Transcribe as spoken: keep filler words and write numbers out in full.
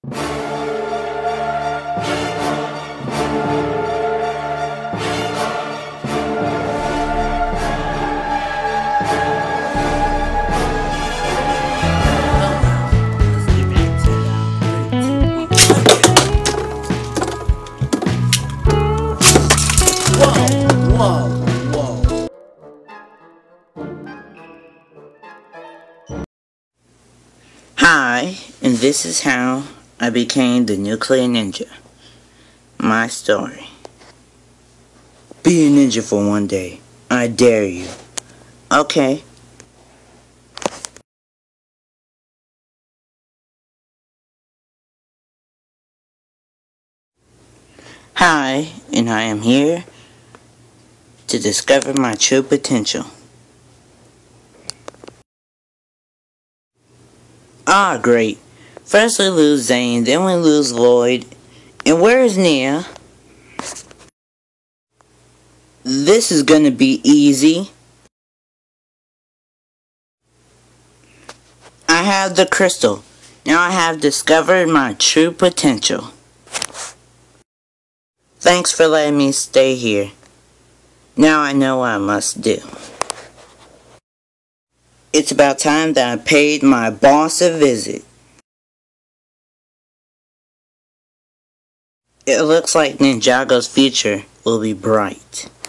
Hi, and this is how I became the Nuclear Ninja. My story. Be a ninja for one day. I dare you. Okay. Hi, and I am here to discover my true potential. Ah, great. First we lose Zane, then we lose Lloyd. And where is Nia? This is gonna be easy. I have the crystal. Now I have discovered my true potential. Thanks for letting me stay here. Now I know what I must do. It's about time that I paid my boss a visit. It looks like Ninjago's future will be bright.